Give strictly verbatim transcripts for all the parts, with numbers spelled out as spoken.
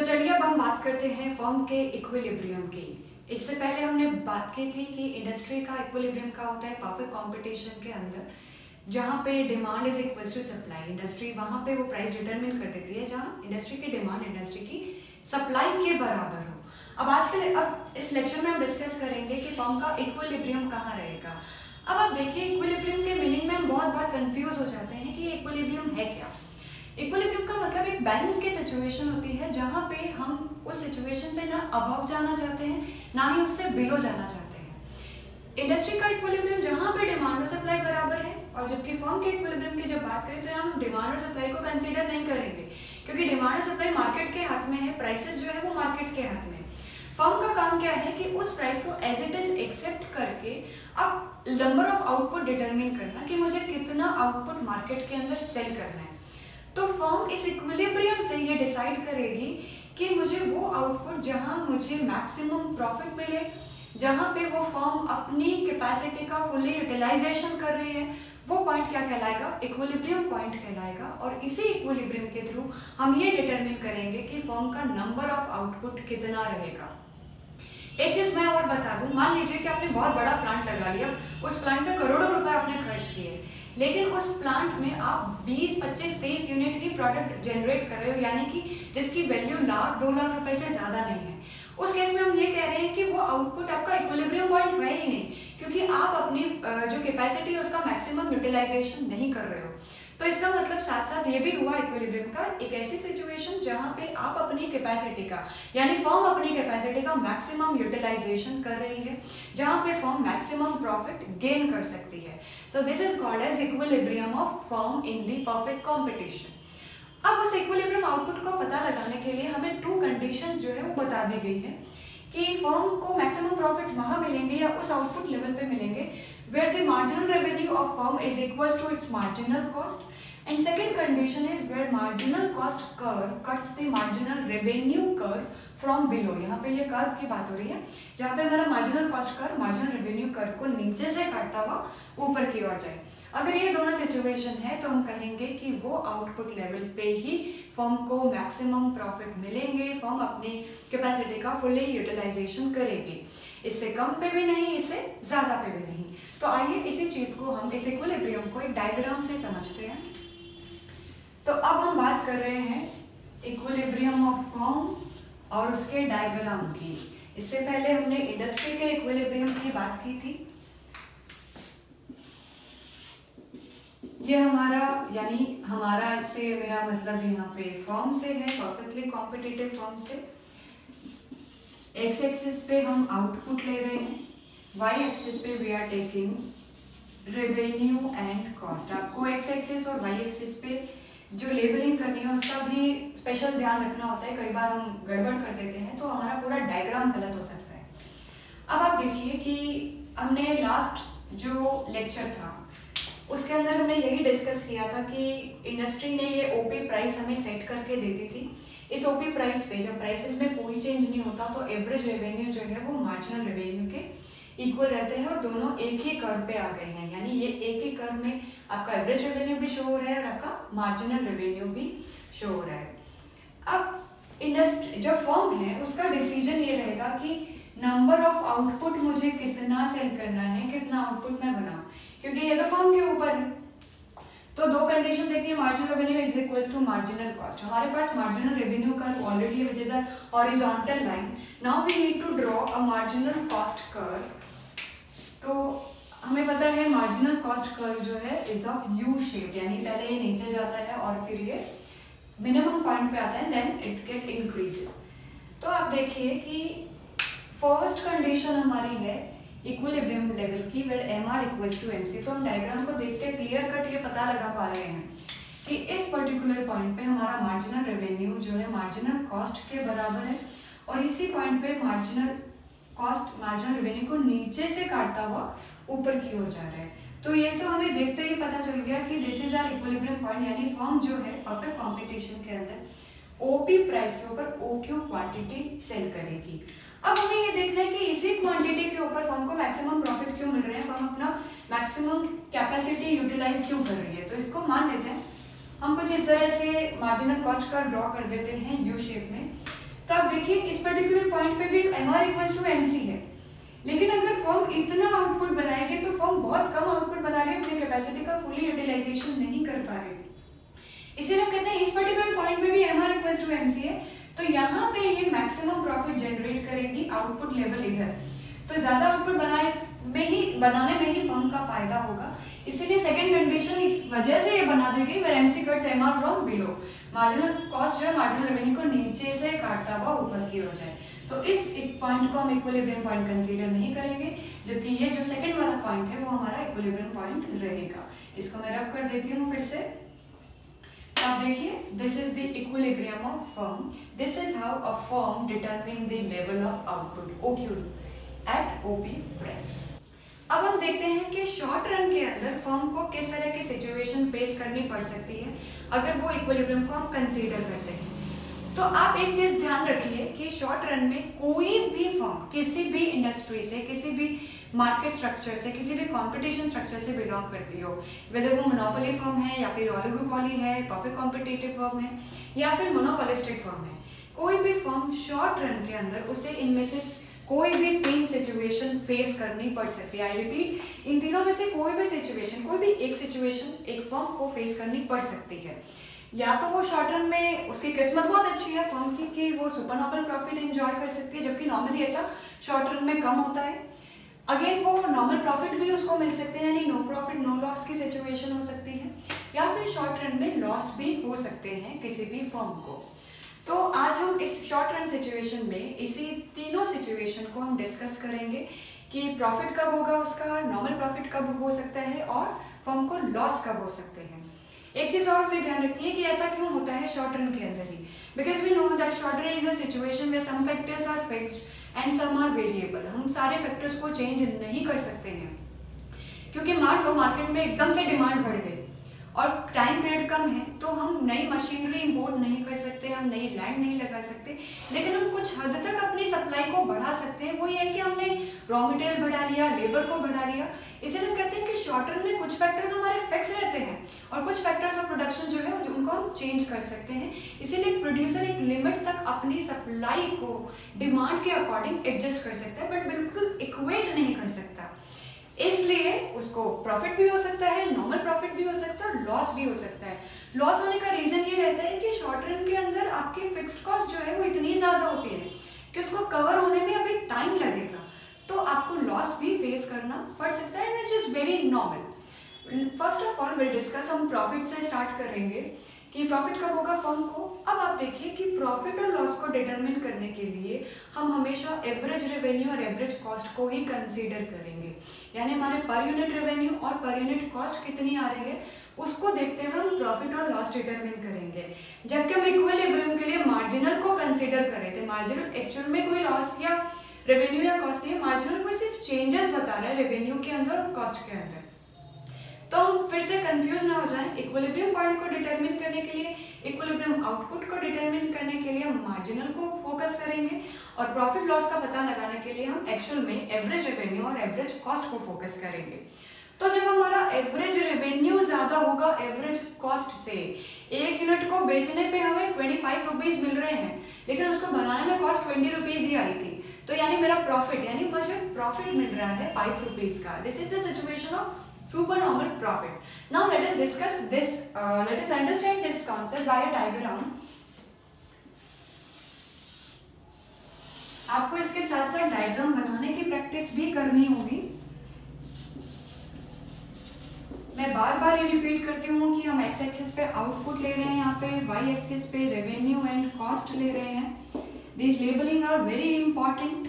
चलिए अब हम बात करते हैं फर्म के इक्विलिब्रियम की। इससे पहले हमने बात की थी कि इंडस्ट्री का इक्विलिब्रियम का होता है परफेक्ट कंपटीशन के अंदर, जहाँ पे demand is equals to supply. Industry वहाँ पे वो प्राइस डिटरमिन कर देती है जहाँ इंडस्ट्री की डिमांड इंडस्ट्री की सप्लाई के बराबर हो। अब आज के अब इस लेक्चर में हम डिस्कस करेंगे कि फर्म का इक्विलिब्रियम कहाँ रहेगा। अब आप देखिए इक्विलिब्रियम के मीनिंग में हम बहुत बार कंफ्यूज हो जाते हैं कि इक्विलिब्रियम है क्या। इक्विलिब्रियम का मतलब एक बैलेंस की सिचुएशन होती है जहाँ पे हम उस सिचुएशन से ना अबव जाना चाहते हैं ना ही उससे बिलो जाना चाहते हैं। इंडस्ट्री का इक्विलिब्रियम जहाँ पे डिमांड और सप्लाई बराबर है, और जबकि फर्म के इक्विलिब्रियम की जब बात करें तो हम डिमांड और सप्लाई को कंसीडर नहीं करेंगे, क्योंकि डिमांड और सप्लाई मार्केट के हाथ में है, प्राइसेस जो है वो मार्केट के हाथ में। फर्म का काम क्या है कि उस प्राइस को एज इट इज एक्सेप्ट करके अब नंबर ऑफ आउटपुट डिटरमिन करना कि मुझे कितना आउटपुट मार्केट के अंदर सेल करना है। तो फर्म इस इक्विलिब्रियम से ये डिसाइड करेगी कि मुझे वो आउटपुट जहां मुझे मैक्सिमम प्रॉफिट मिले, जहां पे वो फर्म अपनी कैपेसिटी का फुली यूटिलाइजेशन कर रही है, वो पॉइंट क्या कहलाएगा, इक्विलिब्रियम पॉइंट कहलाएगा। और इसी इक्विलिब्रियम के थ्रू हम ये डिटरमिन करेंगे कि फर्म का नंबर ऑफ आउटपुट कितना रहेगा। एक चीज मैं और बता दूं, मान लीजिए कि आपने बहुत बड़ा प्लांट लगा लिया, उस प्लांट में करोड़ों रुपए आपने खर्च किए, लेकिन उस प्लांट में आप बीस, पच्चीस, तेईस यूनिट ही प्रोडक्ट जनरेट कर रहे हो, यानी कि जिसकी वैल्यू लाख दो लाख रुपए से ज्यादा नहीं है। उस केस में हम ये कह रहे हैं कि वो आउटपुट आपका इक्विलिब्रियम पॉइंट है ही नहीं, क्योंकि आप अपनी जो कैपेसिटी है उसका मैक्सिमम यूटिलाइजेशन नहीं कर रहे हो। तो इसका मतलब साथ साथ ये भी हुआ इक्विलिब्रियम का एक ऐसी सिचुएशन जहां पे आप अपनी कैपेसिटी का, यानी फर्म अपनी कैपेसिटी का मैक्सिमम यूटिलाइजेशन कर रही है, जहां पे फर्म मैक्सिमम प्रॉफिट गेन कर सकती है। So this is called as equilibrium of firm in the perfect competition. अब उस इक्विलिब्रियम आउटपुट को पता लगाने के लिए हमें टू कंडीशंस जो है वो बता दी गई है कि फर्म को मैक्सिमम प्रॉफिट वहां मिलेंगे या उस आउटपुट लेवल पे मिलेंगे where the marginal revenue of firm is equals to its marginal cost, and second condition is where marginal cost curve cuts the marginal revenue curve from below। यहाँ पे ये curve की बात हो रही है जहाँ पे हमारा marginal cost curve marginal revenue curve को नीचे से काटता हुआ ऊपर की ओर जाए। अगर ये दोनों सिचुएशन है तो हम कहेंगे कि वो आउटपुट लेवल पे ही फर्म को मैक्सिमम प्रॉफिट मिलेंगे, फर्म अपनी कैपेसिटी का फुली यूटिलाइजेशन करेगी, इससे कम पे भी नहीं, इससे ज्यादा पे भी नहीं। तो आइए इसी चीज को हम इस इक्विलिब्रियम को एक डायग्राम से समझते हैं। तो अब हम बात कर रहे हैं इक्विलिब्रियम ऑफ फर्म और उसके डायग्राम की। इससे पहले हमने इंडस्ट्री के इक्विलिब्रियम की बात की थी। ये हमारा, यानी हमारा से मेरा मतलब यहाँ पे फर्म से है, परफेक्टली कॉम्पिटिटिव फर्म से। एक्स एक्सिस पे हम आउटपुट ले रहे हैं, वाई एक्सिस पे we are taking revenue and cost. आपको एक्स एक्सिस और वाई एक्सिस पे जो लेबलिंग करनी है उसका भी स्पेशल ध्यान रखना होता है, कई बार हम गड़बड़ कर देते हैं तो हमारा पूरा डायग्राम गलत हो सकता है। अब आप देखिए कि हमने लास्ट जो लेक्चर था उसके अंदर हमने यही डिस्कस किया था कि इंडस्ट्री ने ये ओपी प्राइस हमें सेट करके देती थी। इस ओपी प्राइस पे जब प्राइसेस में कोई चेंज नहीं होता तो एवरेज रेवेन्यू जो है वो मार्जिनल रेवेन्यू के इक्वल रहते हैं और दोनों एक ही कर्व पे आ गए हैं, यानी ये एक ही कर्व में आपका एवरेज रेवेन्यू भी शो हो रहा है और आपका मार्जिनल रेवेन्यू भी शो हो रहा है। अब इंडस्ट्री जो फर्म है उसका डिसीजन ये रहेगा कि नंबर ऑफ आउटपुट मुझे कितना सेल करना है, कितना आउटपुट मैं बनाऊं, क्योंकि ये तो फर्म के ऊपर है। तो दो कंडीशन देखती है, marginal revenue is equals to marginal cost. हमारे पास मार्जिनल रेवेन्यू कर्व ऑलरेडी है, which is a horizontal line. Now we need to draw a marginal cost curve. तो हमें पता है मार्जिनल कॉस्ट कर्व जो है इज ऑफ यू शेप, यानी पहले ये नीचे जाता है और फिर ये मिनिमम पॉइंट पे आता है, देन इट गेट इंक्रीजेस। तो आप देखिए कि फर्स्ट कंडीशन हमारी है इक्विलिब्रियम लेवल की, where M R equals to M C. तो हम डायग्राम को देख के क्लियर कट ये पता लगा पा रहे हैं कि इस पर्टिकुलर पॉइंट पे हमारा मार्जिनल रेवेन्यू जो है मार्जिनल कॉस्ट के बराबर है, और इसी पॉइंट पे मार्जिनल कॉस्ट मार्जिनल रेवेन्यू को नीचे से काटता हुआ ऊपर की ओर जा रहा है। तो ये तो हमें देखते ही पता चल गया कि this is our equilibrium point, यानी फर्म जो है परफेक्ट कंपटीशन के अंदर ओपी प्राइस के ऊपर ओक्यू क्वांटिटी सेल करेगी। अब हमें ये देखना है कि इसी क्वांटिटी के ऊपर फर्म को मैक्सिमम प्रॉफिट क्यों मिल रहे हैं, फर्म अपना मैक्सिमम कैपेसिटी यूटिलाइज क्यों कर रही है। तो इसको मान लेते हैं हम कुछ इस तरह से मार्जिनल कॉस्ट का ड्रॉ कर देते हैं यू शेप में, तो आप देखिए इस पर्टिकुलर पॉइंट पे भी M R equals to M C है, लेकिन अगर फर्म इतना आउटपुट बनाएगी तो फर्म बहुत कम आउटपुट बना रही है, अपनी कैपेसिटी का फुली यूटिलाइजेशन नहीं कर पा रही। इसीलिए हम कहते हैं इस पर्टिकुलर पॉइंट पे भी M R equals to M C है, तो यहाँ पे ये मैक्सिमम प्रॉफिट जनरेट करेगी आउटपुट लेवल इधर, तो ज्यादा आउटपुट बनाए में ही बनाने में ही फर्म का फायदा होगा। इसीलिए सेकंड कंडीशन इस वजह से ये बना दी गई where MC cuts MR from below, marginal cost जो है मार्जिनल रेवेन्यू को नीचे से काटता हुआ ऊपर की ओर जाए। तो इस एक पॉइंट को हम इक्विलिब्रियम पॉइंट कंसीडर नहीं करेंगे, जबकि ये जो सेकंड वाला पॉइंट है वो हमारा इक्विलिब्रियम पॉइंट रहेगा। इसको मैं रब कर देती हूँ फिर से। आप देखिए this is the equilibrium of firm, this is how a firm determine the level of output OQ at OP price. अब हम देखते हैं कि शॉर्ट रन के अंदर फर्म को किस तरह की सिचुएशन फेस करनी पड़ सकती है अगर वो इक्विलिब्रियम को हम कंसीडर करते हैं। तो आप एक चीज ध्यान रखिए कि शॉर्ट रन में कोई भी फर्म किसी भी इंडस्ट्री से, किसी भी मार्केट स्ट्रक्चर से, किसी भी कंपटीशन स्ट्रक्चर से बिलोंग करती हो, वेदर वो मोनोपोली फर्म है या फिर ओलिगोपोली है, परफेक्ट कॉम्पिटिटिव फर्म है या फिर मोनोपोलिस्टिक फर्म है, कोई भी फर्म शॉर्ट रन के अंदर उसे इनमें से कोई भी तीन सिचुएशन फेस करनी पड़ सकती है। आई रिपीट, इन तीनों में से कोई भी सिचुएशन, कोई भी एक सिचुएशन एक फर्म को फेस करनी पड़ सकती है। या तो वो शॉर्ट रन में उसकी किस्मत बहुत अच्छी है फर्म की कि वो सुपर नॉर्मल प्रॉफिट एंजॉय कर सकती है, जबकि नॉर्मली ऐसा शॉर्ट रन में कम होता है। अगेन वो नॉर्मल प्रॉफिट भी उसको मिल सकते हैं, यानी नो प्रॉफिट नो लॉस की सिचुएशन हो सकती है, या फिर शॉर्ट रन में लॉस भी हो सकते हैं किसी भी फर्म को। तो आज हम इस शॉर्ट रन सिचुएशन में इसी तीनों सिचुएशन को हम डिस्कस करेंगे कि प्रॉफिट कब होगा उसका, नॉर्मल प्रॉफिट कब हो सकता है और फर्म को लॉस कब हो सकते हैं। एक चीज और हमें ध्यान रखनी है कि ऐसा क्यों होता है शॉर्ट रन के अंदर ही, because we know that short run is a situation where some factors are fixed and some are variable. हम सारे फैक्टर्स को चेंज नहीं कर सकते हैं, क्योंकि मान लो मार्केट में एकदम से डिमांड बढ़ गई और टाइम पीरियड कम है, तो हम नई मशीनरी इंपोर्ट नहीं कर सकते, हम नई लैंड नहीं लगा सकते, लेकिन हम कुछ हद तक अपनी सप्लाई को बढ़ा सकते हैं। वो ये है कि हमने रॉ मटेरियल बढ़ा लिया, लेबर को बढ़ा लिया। इसीलिए हम कहते हैं कि शॉर्ट रन में कुछ फैक्टर्स हमारे फिक्स रहते हैं और कुछ फैक्टर्स ऑफ प्रोडक्शन जो है उनको हम चेंज कर सकते हैं। इसीलिए प्रोड्यूसर एक लिमिट तक अपनी सप्लाई को डिमांड के अकॉर्डिंग एडजस्ट कर सकता है, बट बिल्कुल इक्वेट नहीं कर सकता। इसलिए उसको प्रॉफिट भी हो सकता है, नॉर्मल प्रॉफिट भी हो सकता है और लॉस भी हो सकता है। लॉस होने का रीजन ये रहता है कि शॉर्ट रन के अंदर आपकी फिक्स्ड कॉस्ट जो है वो इतनी ज्यादा होती है कि उसको कवर होने में अभी टाइम लगेगा, तो आपको लॉस भी फेस करना पड़ सकता है, which is very normal. First of all will discuss, हम प्रॉफिट से स्टार्ट करेंगे कि प्रॉफिट कब होगा फर्म को। अब आप देखिए कि प्रॉफिट और लॉस को डिटरमिन करने के लिए हम हमेशा एवरेज रेवेन्यू और एवरेज कॉस्ट को ही कंसीडर करेंगे, यानी हमारे पर यूनिट रेवेन्यू और पर यूनिट कॉस्ट कितनी आ रही है उसको देखते हुए हम प्रॉफिट और लॉस डिटरमिन करेंगे। जबकि हम इक्विलिब्रियम के लिए मार्जिनल को कंसीडर कर रहे थे, मार्जिनल एक्चुअल में कोई लॉस या रेवेन्यू या कॉस्ट नहीं है, मार्जिनल कोई सिर्फ चेंजेस बता रहा है रेवेन्यू के अंदर और कॉस्ट के अंदर। तो हम फिर से कंफ्यूज ना हो जाएं, इक्विलिब्रियम पॉइंट को डिटरमिन करने के लिए, इक्विलिब्रियम आउटपुट को डिटरमिन करने के लिए हम मार्जिनल को फोकस करेंगे और प्रॉफिट लॉस का पता लगाने के लिए हम एक्चुअल में एवरेज रेवेन्यू और एवरेज कॉस्ट को फोकस करेंगे। तो जब हमारा एवरेज रेवेन्यू ज्यादा होगा एवरेज कॉस्ट से, एक यूनिट को बेचने पे हमें ट्वेंटी फाइव रुपीज मिल रहे हैं लेकिन उसको बनाने में कॉस्ट ट्वेंटी रुपीज ही आई थी, तो यानी मेरा प्रॉफिट यानी मुझे प्रॉफिट मिल रहा है फाइव रुपीज का। This is the situation of supernormal profit. Now let us discuss this, uh, let us understand this concept by a diagram. आपको इसके साथ साथ डायग्राम बनाने की प्रैक्टिस भी करनी होगी। मैं बार बार ये रिपीट करती हूँ कि हम एक्स एक्सिस पे आउटपुट ले रहे हैं, यहाँ पे वाई एक्सिस पे रेवेन्यू एंड कॉस्ट ले रहे हैं। These labeling are very important.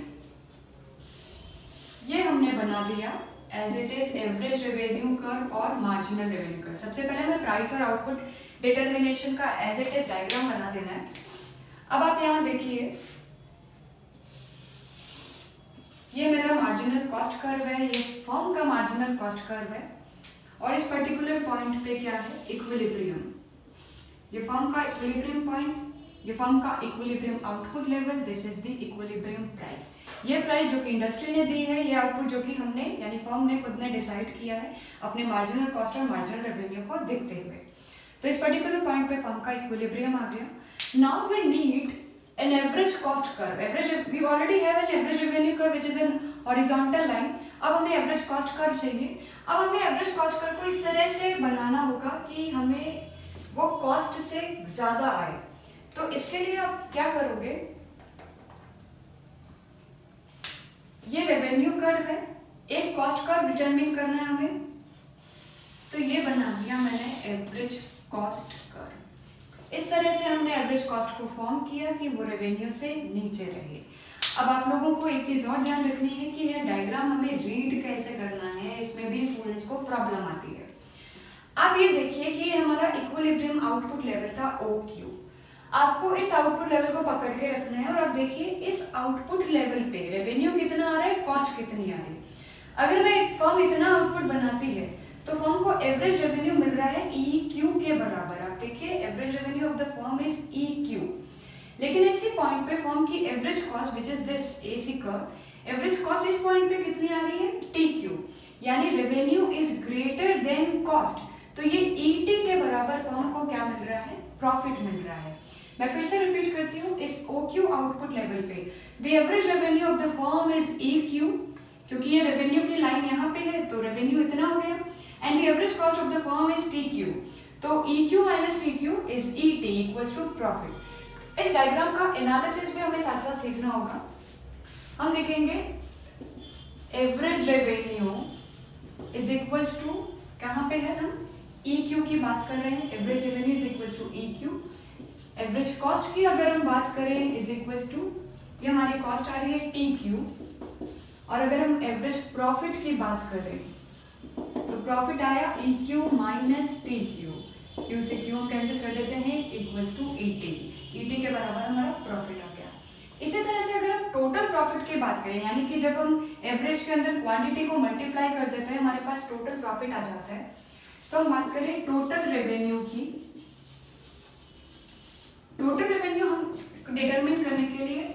ये हमने बना दिया as it is average revenue curve और मार्जिनल रेवेन्यू कर्व। सबसे पहले हमें प्राइस और आउटपुट डिटरमिनेशन का एज इट इज डायग्राम बना देना है। अब आप यहाँ देखिए, ये मेरा मार्जिनल कॉस्ट कर्व है, ये फर्म का मार्जिनल कॉस्ट कर्व है और इस पर्टिकुलर पॉइंट पे क्या है, इक्विलिब्रियम। ये फर्म का इक्विलिब्रियम पॉइंट, ये फर्म का equilibrium output level, this is the equilibrium price. ये प्राइस जो कि इंडस्ट्री ने दी है, ये आउटपुट जो कि हमने यानी फर्म ने खुद ने डिसाइड किया है अपने मार्जिनल कॉस्ट और मार्जिनल रेवेन्यू को देखते हुए। तो इस पर्टिकुलर पॉइंट पे फर्म का इक्विलिब्रियम आ गया। Now we need an average average cost curve, average we already have an average revenue curve which is an horizontal line. अब हमें एवरेज कॉस्ट कर्व चाहिए। अब हमें एवरेज कॉस्ट कर्व को इस तरह से बनाना होगा कि हमें वो कॉस्ट से ज्यादा आए। तो इसके लिए आप क्या करोगे, ये रेवेन्यू कर्व है, एक कॉस्ट कर्व डिटरमिन करना है हमें, तो ये बना दिया मैंने एवरेज कॉस्ट कर्व। इस तरह से हमने एवरेज कॉस्ट को फॉर्म किया कि वो रेवेन्यू से नीचे रहे। अब आप लोगों को एक चीज और ध्यान रखनी है कि यह डायग्राम हमें रीड कैसे करना है, इसमें भी स्टूडेंट्स को प्रॉब्लम आती है। आप ये देखिए कि हमारा इक्विलिब्रियम आउटपुट लेवल था ओ क्यू। आपको इस आउटपुट लेवल को पकड़ के रखना है और आप देखिए इस आउटपुट लेवल पे रेवेन्यू कितना आ रहा है, कॉस्ट कितनी आ रही है। अगर मैं फर्म इतना आउटपुट बनाती है तो फर्म को एवरेज रेवेन्यू मिल रहा है ई क्यू के बराबर। आप देखिए average revenue of the firm is E Q, लेकिन इसी पॉइंट पे फर्म की average cost which is this AC curve, average cost इस पॉइंट पे कितनी आ रही है, टी क्यू, यानी revenue is greater than cost. तो ये ईटी के बराबर फर्म को क्या मिल रहा है, प्रॉफिट मिल रहा है। मैं फिर से रिपीट करती हूँ, इस ओ क्यू आउटपुट लेवल पे the average revenue of the firm is E Q, क्योंकि ये रेवेन्यू की लाइन यहाँ पे है तो रेवेन्यू इतना हो गया, and the average cost of the firm is T Q, तो E Q minus T Q is E T equals to profit. इस डायग्राम का एनालिसिस भी हमें साथ साथ सीखना होगा। हम लिखेंगे average revenue is equals to, कहाँ पे है, हम ई क्यू की बात कर रहे हैं, average revenue is equals to E Q. Average cost की अगर हम बात करें इज इक्वल्स टू, ये हमारी कॉस्ट आ रही है टी क्यू, और अगर हम एवरेज प्रॉफिट की बात करें तो प्रॉफिट आया E Q minus T Q, Q से क्यू हम कैंसिल कर देते हैं, equals to E T, E T के बराबर हमारा प्रॉफिट आ गया। इसी तरह से अगर हम टोटल प्रॉफिट की बात करें, यानी कि जब हम एवरेज के अंदर क्वांटिटी को मल्टीप्लाई कर देते हैं हमारे पास टोटल प्रॉफिट आ जाता है। तो हम बात करें टोटल रेवेन्यू की, टोटल रेवेन्यू हम डिटरमिन करने के लिए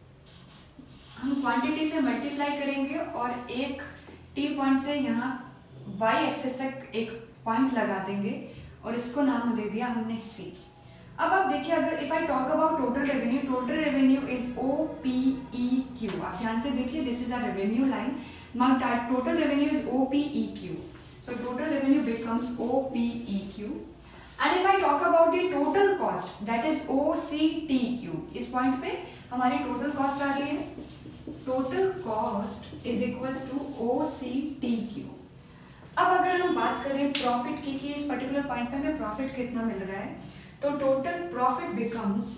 हम क्वांटिटी से मल्टीप्लाई करेंगे और एक टी पॉइंट से यहाँ वाई एक्सिस तक एक पॉइंट लगा देंगे और इसको नाम दे दिया हमने सी। अब आप देखिए, अगर if I talk about total revenue, total revenue is O P E Q. आप ध्यान से देखिए, this is a revenue line, total revenue is O P E Q, so total revenue becomes O P E Q, and if I talk about the total cost, that is O C T Q, इस point पे हमारी total cost आ रही है, total cost is equals to O C T Q। अब अगर हम बात करें प्रॉफिट की कि इस पर्टिकुलर पॉइंट पे हमें प्रॉफिट कितना मिल रहा है, तो total profit becomes,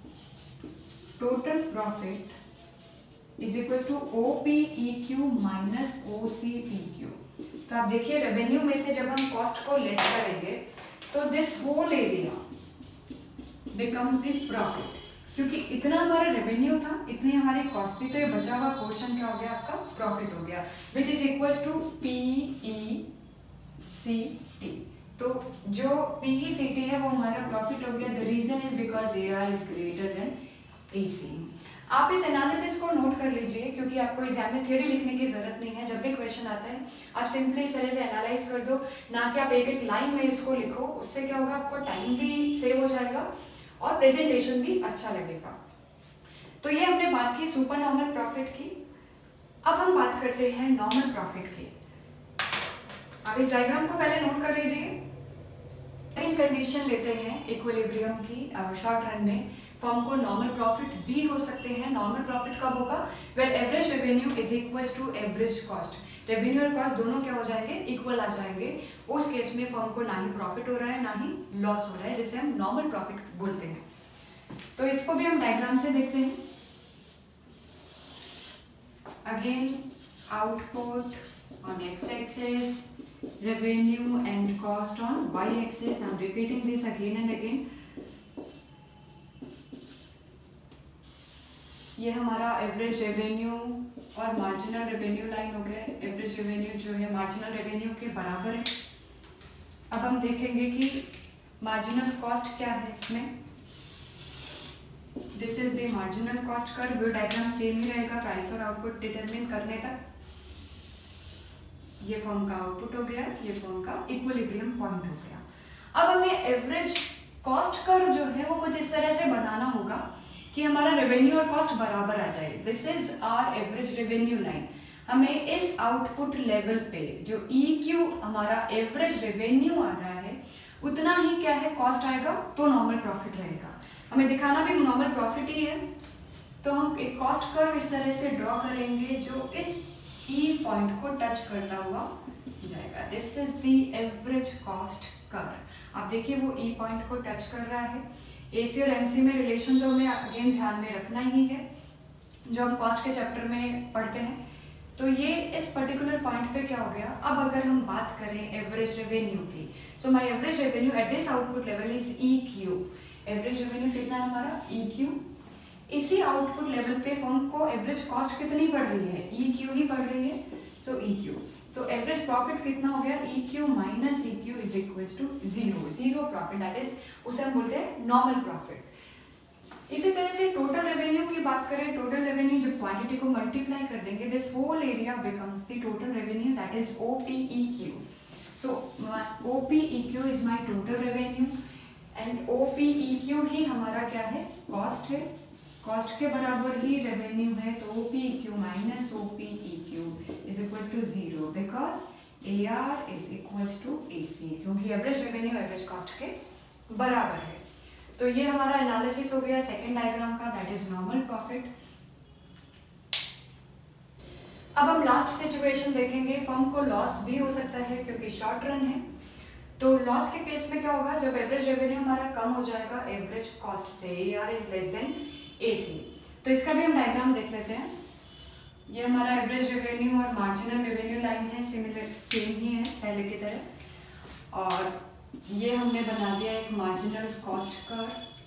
total profit is equal to O P E Q minus O C T Q। तो आप देखिए रेवेन्यू में से जब हम कॉस्ट को लेस करेंगे तो this whole area becomes the profit, क्योंकि इतना हमारा रेवेन्यू था, इतनी हमारी कॉस्ट थी, तो ये बचा हुआ पोर्शन क्या हो गया, आपका प्रॉफिट हो गया, which is equals to P E C T. तो जो पी ई सी टी है वो हमारा प्रॉफिट हो गया। The reason is because A R is greater than A C. आप इस एनालिसिस को नोट कर लीजिए, क्योंकि आपको एग्जाम में थ्योरी लिखने की जरूरत नहीं है। जब भी क्वेश्चन आता है आप सिंपली इस तरह से एनालाइज कर दो, ना कि आप एक एक लाइन में इसको लिखो। उससे क्या होगा, आपको टाइम भी सेव हो जाएगा और प्रेजेंटेशन भी अच्छा लगेगा। तो ये हमने बात की सुपर नॉर्मल प्रॉफिट की। अब हम बात करते हैं नॉर्मल प्रॉफिट की। आप इस डायग्राम को पहले नोट कर लीजिए। तीन कंडीशन लेते हैं इक्विलिब्रियम की शॉर्ट रन में, फर्म को नॉर्मल प्रॉफिट भी हो सकते हैं। नॉर्मल प्रॉफिट कब होगा, where average revenue is equals to average cost. Revenue और कॉस्ट दोनों क्या हो जाएंगे, इक्वल आ जाएंगे। उस केस में फर्म को ना ही प्रॉफिट हो रहा है ना ही लॉस हो रहा है, जिसे हम नॉर्मल प्रॉफिट बोलते हैं। तो इसको भी हम डायग्राम से देखते हैं। Again output on X axis, revenue and cost on y axis. I'm repeating this again and again. ये हमारा एवरेज रेवेन्यू और मार्जिनल रेवेन्यू लाइन हो गया। एवरेज रेवेन्यू जो है मार्जिनल रेवेन्यू के बराबर है। अब हम देखेंगे कि मार्जिनल कॉस्ट क्या है इसमें। This is the marginal cost का व्यू डायग्राम सेम ही रहेगा प्राइस और आउटपुट डिटरमिन करने तक। ये फर्म का आउटपुट हो गया, ये फर्म का इक्विलिब्रियम पॉइंट हो गया। अब हमें एवरेज कॉस्ट कर्व जो है वो कुछ इस तरह से बनाना होगा कि हमारा रेवेन्यू और कॉस्ट बराबर आ जाए। This is our average revenue line. हमें इस आउटपुट लेवल पे जो ई क्यू हमारा एवरेज रेवेन्यू आ रहा है उतना ही क्या है कॉस्ट आएगा, तो नॉर्मल प्रॉफिट रहेगा। हमें दिखाना भी नॉर्मल प्रॉफिट ही है, तो हम एक कॉस्ट कर्व इस तरह से ड्रॉ करेंगे जो इस ई पॉइंट को टच करता हुआ जाएगा। This is the average cost curve. आप देखिए वो ई पॉइंट को टच कर रहा है। एसी और एमसी में रिलेशन तो हमें अगेन ध्यान में रखना ही है जो हम कॉस्ट के चैप्टर में पढ़ते हैं। तो ये इस पर्टिकुलर पॉइंट पे क्या हो गया। अब अगर हम बात करें एवरेज रेवेन्यू की, so my average revenue at this output level is E Q. Average revenue कितना है हमारा, ई क्यू। इसी आउटपुट लेवल पे फर्म को एवरेज कॉस्ट कितनी पड़ रही है, ई क्यू ही पड़ रही है, सो ई क्यू। तो एवरेज प्रॉफिट कितना हो गया, E Q minus E Q is equals to zero. Zero profit, that is उसे हम बोलते हैं नॉर्मल प्रॉफिट। इसी तरह से टोटल रेवेन्यू की बात करें, टोटल रेवेन्यू जब क्वांटिटी को मल्टीप्लाई कर देंगे, this whole area becomes the total revenue, that is OPEQ. So OPEQ is my total revenue and OPEQ ही हमारा क्या है, कॉस्ट है। कॉस्ट के बराबर ही रेवेन्यू है, तो OPEQ minus OPEQ is equal to zero because AR is equal to AC, क्योंकि एवरेज रेवेन्यू एवरेज कॉस्ट के बराबर है। तो ये हमारा एनालिसिस हो गया सेकेंड डायग्राम का, दैट इज नॉर्मल प्रॉफिट। अब हम लास्ट सिचुएशन देखेंगे। फर्म को लॉस भी हो सकता है क्योंकि शॉर्ट रन है। तो लॉस के केस में क्या होगा, जब एवरेज रेवेन्यू हमारा कम हो जाएगा एवरेज कॉस्ट से, AR is less than AC. तो इसका भी हम डायग्राम देख लेते हैं। ये हमारा एवरेज रेवेन्यू और मार्जिनल रेवेन्यू लाइन है, सिमिलर सेम ही है पहले की तरह। और ये हमने बना दिया एक मार्जिनल कॉस्ट कर्व।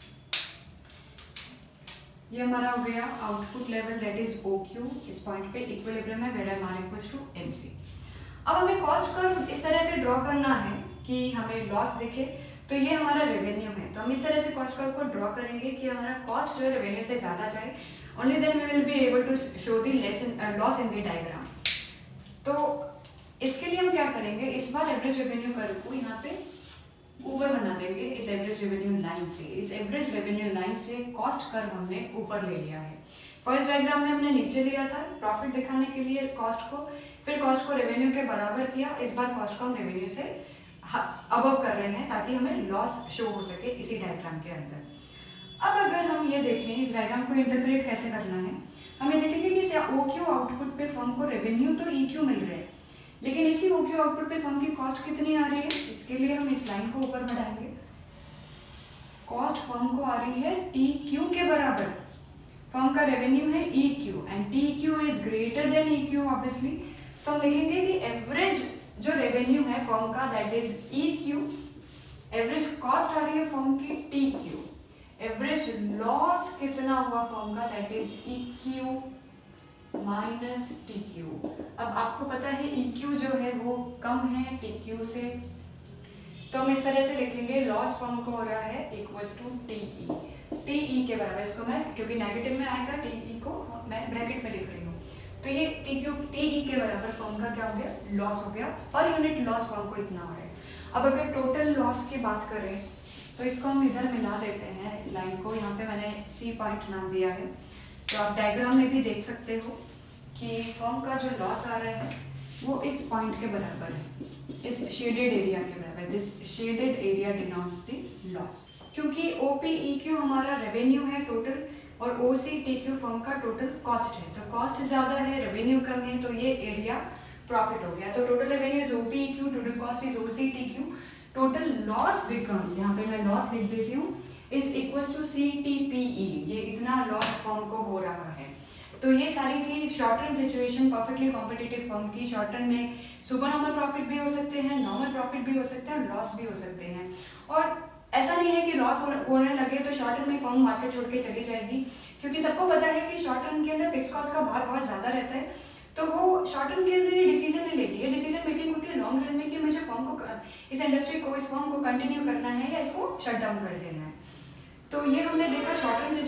ये हमारा हो गया output level, that is O Q. इस पॉइंट पे इक्विलिब्रियम है, where M R equals to M C. अब हमें कॉस्ट कर्व इस तरह से ड्रॉ करना है कि हमें लॉस दिखे। तो ये हमारा रेवेन्यू है, तो हम इस तरह से कॉस्ट कर्व को ड्रॉ करेंगे कि हमारा कॉस्ट जो है रेवेन्यू से ज्यादा जाए, only then we will be able to show the loss in the diagram. तो इसके लिए हम क्या करेंगे, इस बार एवरेज रेवेन्यू कर्व को यहाँ पे ऊपर बना देंगे इस एवरेज रेवेन्यू लाइन से। इस एवरेज रेवेन्यू लाइन से कॉस्ट कर्व हमने ऊपर ले लिया है। फर्स्ट डायग्राम में हमने नीचे लिया था प्रॉफिट दिखाने के लिए कॉस्ट को, फिर कॉस्ट को रेवेन्यू के बराबर किया। इस बार कॉस्ट को हम रेवेन्यू से अबव कर रहे हैं ताकि हमें लॉस शो हो सके इसी डायग्राम के अंदर। अब अगर हम ये देखें इस डायग्राम को इंटरप्रेट कैसे करना है, हमें देखेंगे कि ओ क्यू आउटपुट पे फर्म को रेवेन्यू तो ई क्यू मिल रहा है, लेकिन इसी ओ क्यू आउटपुट पे फर्म की कॉस्ट कितनी आ रही है। इसके लिए हम इस लाइन को ऊपर बढ़ाएंगे। कॉस्ट फर्म को आ रही है टी क्यू के बराबर। फर्म का रेवेन्यू है E Q and T Q is greater than E Q obviously. तो हम लिखेंगे कि एवरेज जो रेवेन्यू है फर्म का, that is E Q. Average cost आ रही है फर्म की टी क्यू। एवरेज लॉस कितना हुआ फर्म का, that is E Q minus T Q. अब आपको पता है ई क्यू जो है वो कम है टी क्यू से, तो हम इस तरह से लिखेंगे लॉस फर्म को हो रहा है equals to T E. T E के बराबर, इसको मैं क्योंकि नेगेटिव में आएगा टी ई को मैं ब्रैकेट में लिख रही हूँ, तो ये टी क्यू टी ई के बराबर फर्म का क्या हो गया, लॉस हो गया। पर यूनिट लॉस फर्म को इतना हो रहा है। अब अगर टोटल लॉस की बात करें तो इसको हम इधर मिला देते हैं इस लाइन को। यहाँ पे मैंने सी पॉइंट नाम दिया है, तो आप डायग्राम में भी देख सकते हो कि फर्म का जो लॉस आ रहा है वो इस पॉइंट के बराबर है, इस शेडेड एरिया के बराबर। This shaded area denotes the loss. क्योंकि ओपीईक्यू हमारा रेवेन्यू है टोटल और ओसीटीक्यू फर्म का टोटल कॉस्ट है, तो कॉस्ट ज़्यादा है रेवेन्यू कम है, तो ये एरिया प्रॉफिट हो गया। तो total revenue is OPEQ, total cost is OCTQ, total loss becomes, यहाँ पे मैं लॉस लिख देती हूँ, is equals to C T P E. ये इतना लॉस फर्म को हो रहा है। तो ये सारी थी short run situation perfectly competitive firm की। शॉर्ट रन में सुपर नॉर्मल प्रॉफिट भी हो सकते हैं, नॉर्मल प्रॉफिट भी हो सकते हैं और लॉस भी हो सकते हैं। और ऐसा नहीं है कि लॉस होने लगे तो शॉर्ट रन में फर्म मार्केट छोड़ के चली जाएगी, क्योंकि सबको पता है कि शॉर्ट रन के अंदर फिक्स कॉस्ट का भार बहुत ज़्यादा रहता है। तो वो शॉर्ट रन के अंदर ये डिसीजन नहीं लेगी, ये डिसीजन मेकिंग होती है लॉन्ग रन में कि मुझे फर्म को, इस इंडस्ट्री को, इस फर्म को कंटिन्यू करना है या इसको शट डाउन कर देना है। तो ये हमने देखा शॉर्ट रन